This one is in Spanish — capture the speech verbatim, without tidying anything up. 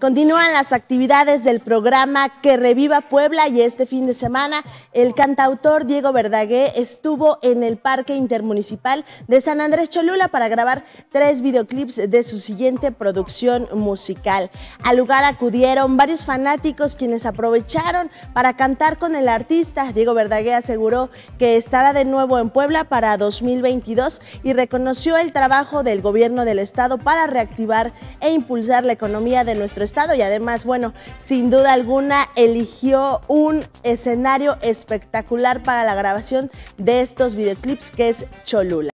Continúan las actividades del programa Que Reviva Puebla y este fin de semana el cantautor Diego Verdaguer estuvo en el Parque Intermunicipal de San Andrés Cholula para grabar tres videoclips de su siguiente producción musical. Al lugar acudieron varios fanáticos quienes aprovecharon para cantar con el artista. Diego Verdaguer aseguró que estará de nuevo en Puebla para dos mil veintidós y reconoció el trabajo del gobierno del estado para reactivar e impulsar la economía de nuestro estado. Estado y además, bueno, sin duda alguna eligió un escenario espectacular para la grabación de estos videoclips que es Cholula.